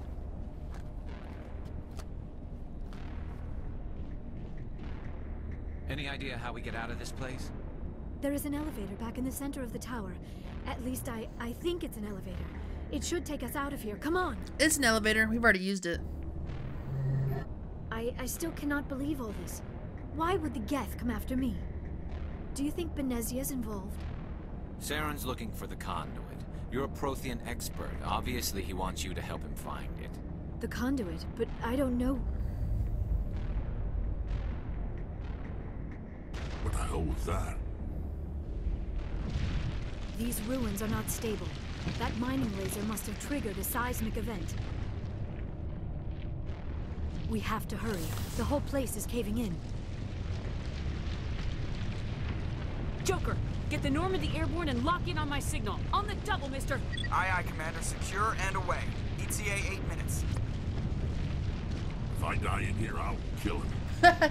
Any idea how we get out of this place? There is an elevator back in the center of the tower. At least I, I think it's an elevator. It should take us out of here. Come on. It's an elevator. We've already used it. I, I still cannot believe all this. Why would the Geth come after me? Do you think Benezia's involved? Saren's looking for the conduit. You're a Prothean expert. Obviously, he wants you to help him find it. The conduit, but I don't know. What the hell was that? These ruins are not stable. That mining laser must have triggered a seismic event. We have to hurry. The whole place is caving in. Joker, get the Normandy airborne and lock in on my signal. On the double, mister. Aye, aye, Commander. Secure and away. E T A eight minutes. If I die in here, I'll kill him.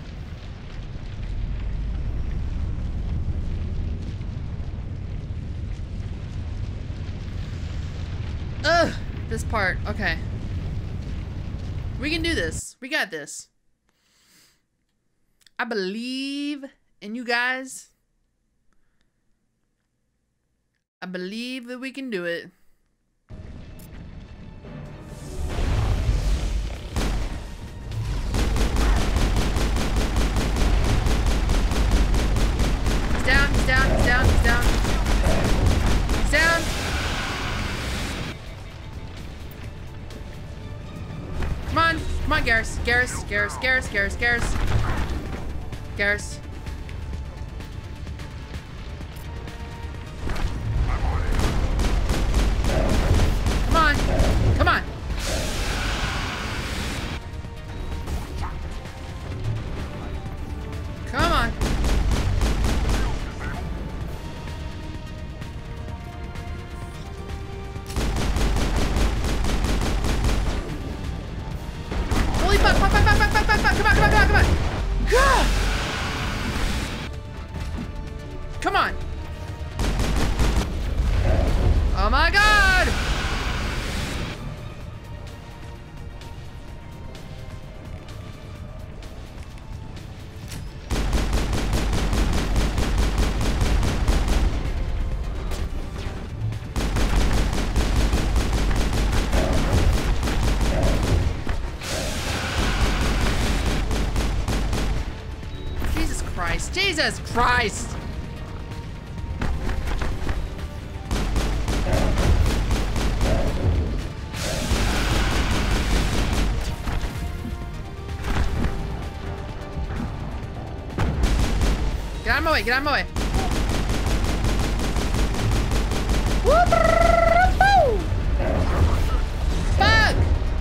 Ugh, this part. Okay. We can do this. We got this. I believe in you guys. I believe that we can do it. He's down, he's down, he's down, he's down. He's down. on, Garrus. Garrus, Garrus, Garrus, Garrus, Garrus. Garrus. Come on. Come on. Come on. Holy fuck, fuck, fuck, fuck, fuck, fuck, fuck, fuck. Come on, come on, come on, come on. Gah! Come on. Oh my god! Jesus Christ. Jesus Christ! Get out of my way, get out of my way. Woo! Fuck!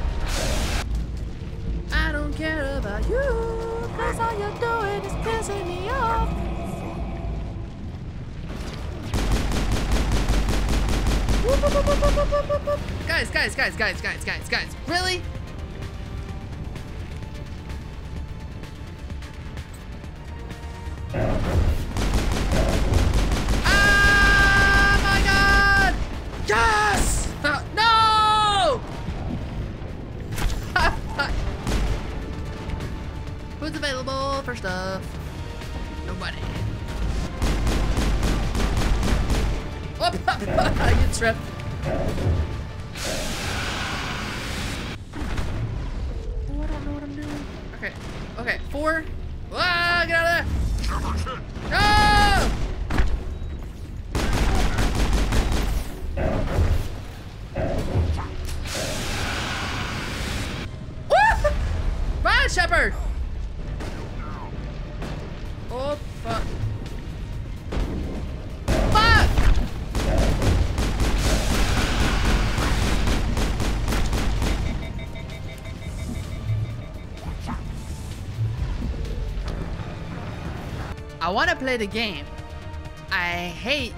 I don't care about you, cause all you're doing is pissing me off. Whoop, whoop, whoop, whoop, whoop, whoop, whoop. Guys, guys, guys, guys, guys, guys, guys. Really? Oh my god! Yes! Uh, no! Who's available for stuff? Nobody. Oh, I get tripped. Oh, I don't know what I'm doing. Okay, okay, four. Ah, get out of there! No! Woo! Run, Shepard! Oh, fuck. Fuck! I want to play the game. I hate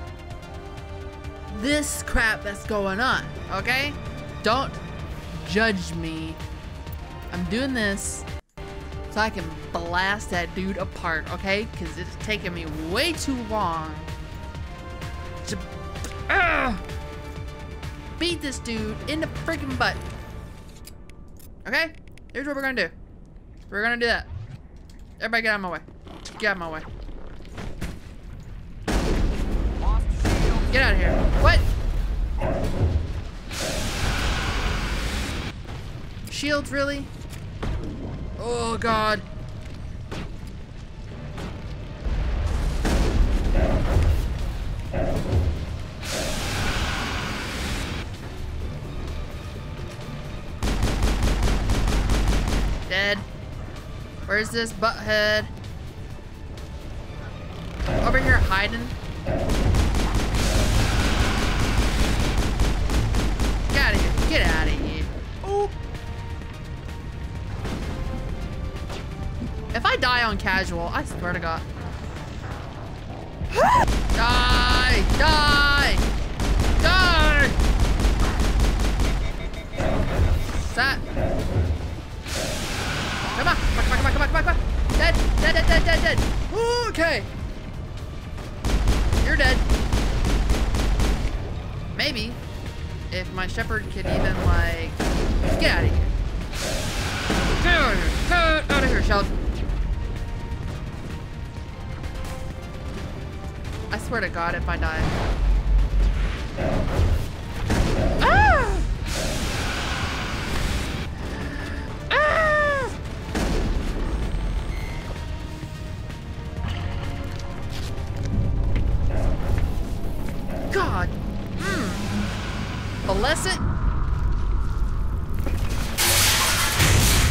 this crap that's going on, okay? Don't judge me. I'm doing this so I can blast that dude apart, okay? Because it's taking me way too long to uh, beat this dude in the freaking butt. Okay? Here's what we're gonna do. We're gonna do that. Everybody get out of my way. Get out of my way. Get out of here. What? Shields, really? Oh, God. Dead. Where's this butthead? Over here hiding. Get out of here. Get out of here. Oh. If I die on casual, I swear to God. Die! Die! Die! Sat. Come on. Come on, come on, come on, come on, come on. Dead, dead, dead, dead, dead, dead. Okay. You're dead. Maybe. If my Shepard could even, like... Get out of here. Get out of here. Get out of here, Shep. I swear to God, if I die. Ah! Ah! God. Mm. Bless it.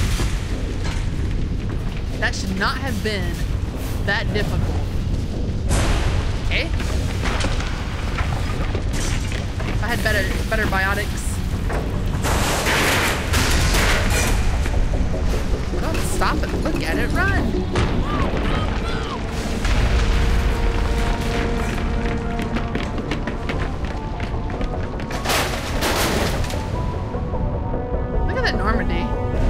That should not have been that difficult. Okay. If I had better, better biotics. Don't stop it. Look at it run. Look at that Normandy.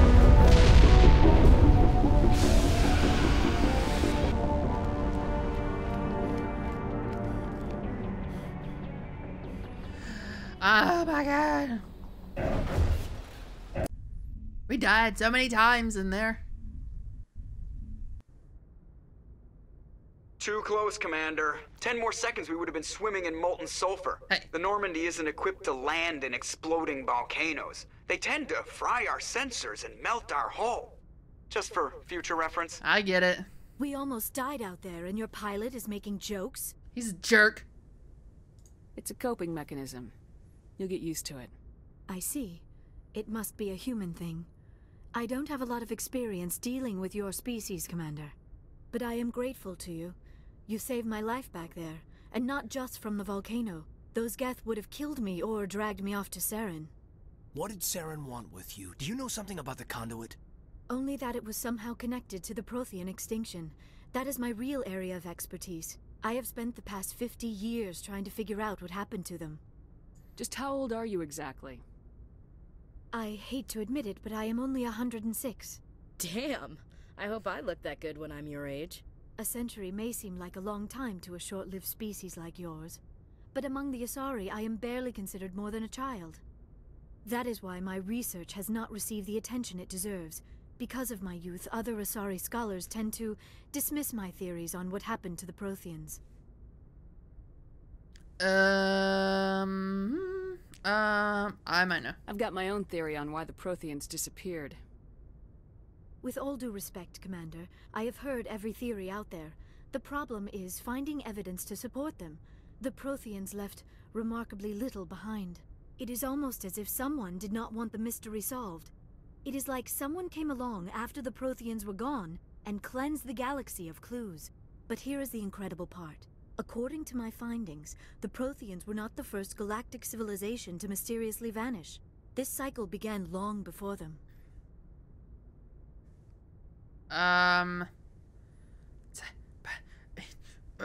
Oh my god. We died so many times in there. Too close, Commander. Ten more seconds we would have been swimming in molten sulfur. Hey. The Normandy isn't equipped to land in exploding volcanoes. They tend to fry our sensors and melt our hull. Just for future reference. I get it. We almost died out there and your pilot is making jokes? He's a jerk. It's a coping mechanism. You'll get used to it. I see. It must be a human thing. I don't have a lot of experience dealing with your species, Commander. But I am grateful to you. You saved my life back there, and not just from the volcano. Those Geth would have killed me or dragged me off to Saren. What did Saren want with you? Do you know something about the conduit? Only that it was somehow connected to the Prothean extinction. That is my real area of expertise. I have spent the past fifty years trying to figure out what happened to them. Just how old are you exactly? I hate to admit it, but I am only one hundred and six. Damn! I hope I look that good when I'm your age. A century may seem like a long time to a short-lived species like yours, but among the Asari I am barely considered more than a child. That is why my research has not received the attention it deserves. Because of my youth, other Asari scholars tend to dismiss my theories on what happened to the Protheans. Um... Um... I might know. I've got my own theory on why the Protheans disappeared. With all due respect, Commander, I have heard every theory out there. The problem is finding evidence to support them. The Protheans left remarkably little behind. It is almost as if someone did not want the mystery solved. It is like someone came along after the Protheans were gone and cleansed the galaxy of clues. But here is the incredible part. According to my findings, the Protheans were not the first galactic civilization to mysteriously vanish. This cycle began long before them. Um... Uh.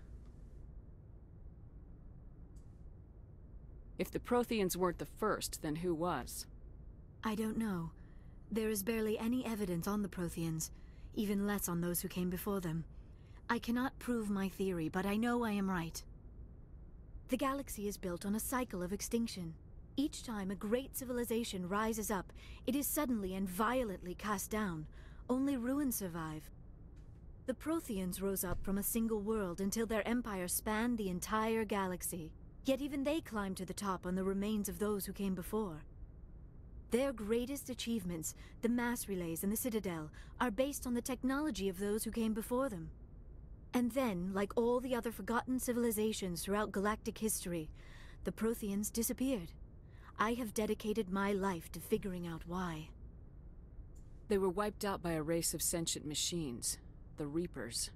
If the Protheans weren't the first, then who was? I don't know. There is barely any evidence on the Protheans, even less on those who came before them. I cannot prove my theory, but I know I am right. The galaxy is built on a cycle of extinction. Each time a great civilization rises up, it is suddenly and violently cast down. Only ruins survive. The Protheans rose up from a single world until their empire spanned the entire galaxy. Yet even they climbed to the top on the remains of those who came before. Their greatest achievements, the mass relays and the Citadel, are based on the technology of those who came before them. And then, like all the other forgotten civilizations throughout galactic history, the Protheans disappeared. I have dedicated my life to figuring out why. They were wiped out by a race of sentient machines, the Reapers.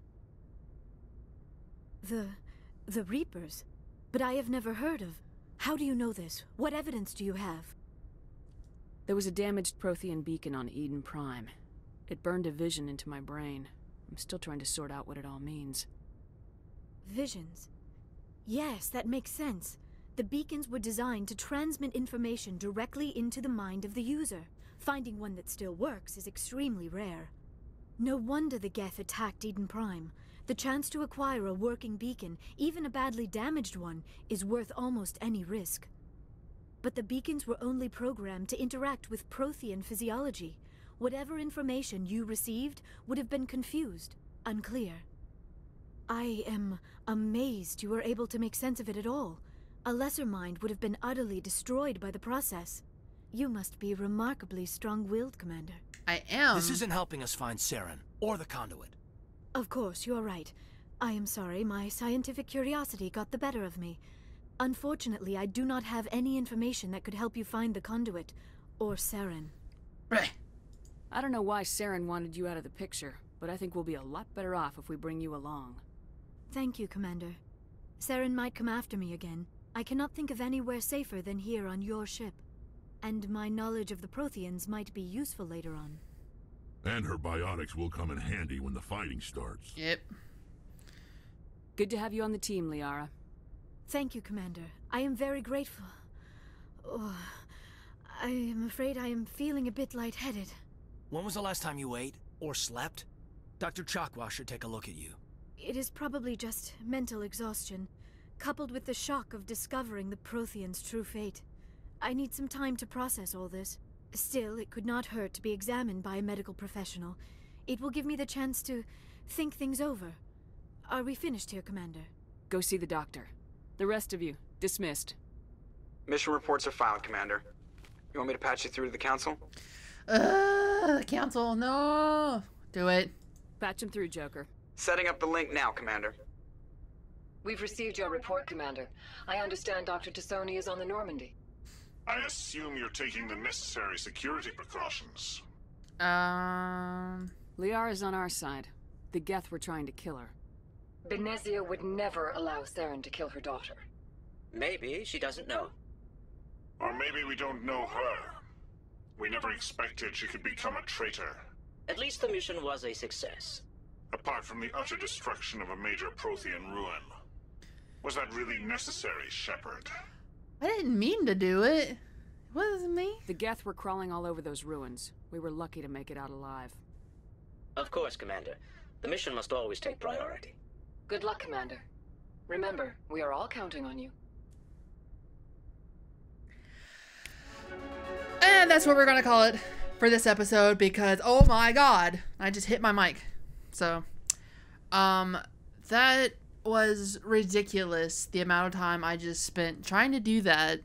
The... the Reapers? But I have never heard of... How do you know this? What evidence do you have? There was a damaged Prothean beacon on Eden Prime. It burned a vision into my brain. I'm still trying to sort out what it all means. Visions? Yes, that makes sense. The beacons were designed to transmit information directly into the mind of the user. Finding one that still works is extremely rare. No wonder the Geth attacked Eden Prime. The chance to acquire a working beacon, even a badly damaged one, is worth almost any risk. But the beacons were only programmed to interact with Prothean physiology. Whatever information you received would have been confused, unclear. I am amazed you were able to make sense of it at all. A lesser mind would have been utterly destroyed by the process. You must be remarkably strong-willed, Commander. I am. This isn't helping us find Saren, or the conduit. Of course, you're right. I am sorry, my scientific curiosity got the better of me. Unfortunately, I do not have any information that could help you find the conduit, or Saren. Right. I don't know why Saren wanted you out of the picture, but I think we'll be a lot better off if we bring you along. Thank you, Commander. Saren might come after me again. I cannot think of anywhere safer than here on your ship. And my knowledge of the Protheans might be useful later on. And her biotics will come in handy when the fighting starts. Yep. Good to have you on the team, LIARA. Thank you, Commander. I am very grateful. Oh, I am afraid I am feeling a bit lightheaded. When was the last time you ate? Or slept? Doctor Chakwa should take a look at you. It is probably just mental exhaustion, coupled with the shock of discovering the Protheans' true fate. I need some time to process all this. Still, it could not hurt to be examined by a medical professional. It will give me the chance to think things over. Are we finished here, Commander? Go see the doctor. The rest of you, dismissed. Mission reports are filed, Commander. You want me to patch you through to the Council? Uh, the Council, no! Do it. Patch him through, Joker. Setting up the link now, Commander. We've received your report, Commander. I understand Doctor Tassoni is on the Normandy. I assume you're taking the necessary security precautions. Um... LIARA's on our side. The Geth were trying to kill her. Benezia would never allow Saren to kill her daughter. Maybe she doesn't know. Or maybe we don't know her. We never expected she could become a traitor. At least the mission was a success. Apart from the utter destruction of a major Prothean ruin. Was that really necessary, Shepard? I didn't mean to do it. It wasn't me. The Geth were crawling all over those ruins. We were lucky to make it out alive. Of course, Commander. The mission must always take priority. Good luck, Commander. Remember, we are all counting on you. And that's what we're gonna call it for this episode because, oh my god, I just hit my mic. So, um, that was ridiculous, the amount of time I just spent trying to do that.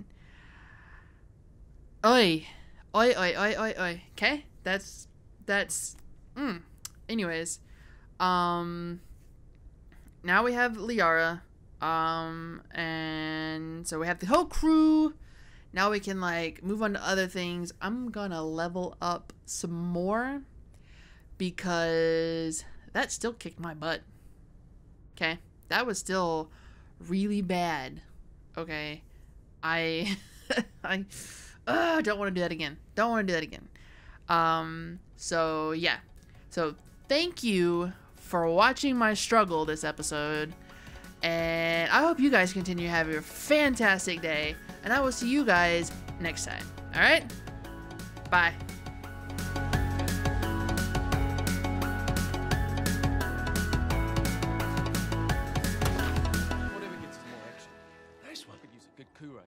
Oi. Oi, oi, oi, oi, oi. Okay? That's, that's, mm. Anyways, um, now we have LIARA, um, and so we have the whole crew. Now we can, like, move on to other things. I'm gonna level up some more because that still kicked my butt. Okay? That was still really bad. Okay? I I uh, don't want to do that again. Don't want to do that again. Um, so, yeah. So, thank you for watching my struggle this episode. And I hope you guys continue to have a fantastic day. And I will see you guys next time. Alright? Bye.